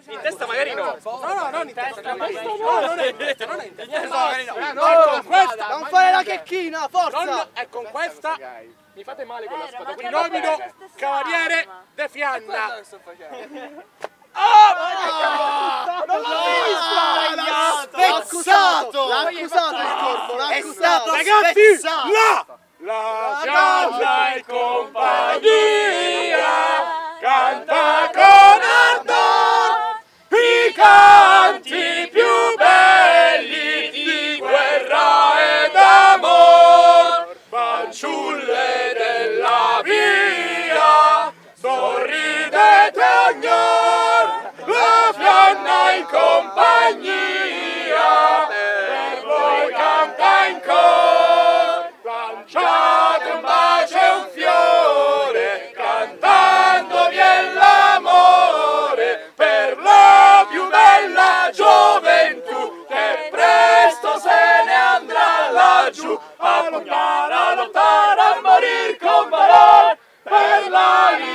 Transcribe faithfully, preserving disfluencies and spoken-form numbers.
In testa magari no. No, no, non in testa. No, non è in testa, non è in testa. Magari no. Con questa. Non fare la checchina, forza! Non è con questa. Mi fate male con la spada. Quindi nomino Cavaliere De Fianna. Ah! Non l'ho vista! L'ha accusato! L'ha accusato il corpo, l'ha accusato! Ragazzi, la! La gialla in compagnia canta con ardor i canti più belli di guerra ed amor. Fanciulle della via, sorridete ognor, la Fianna in compagnia per voi canta in cor. Lanciate un bacio e un fiore, cantandovi è l'amore per la più bella gioventù che presto se ne andrà laggiù a pugnare, a lottare, a morir con valor per la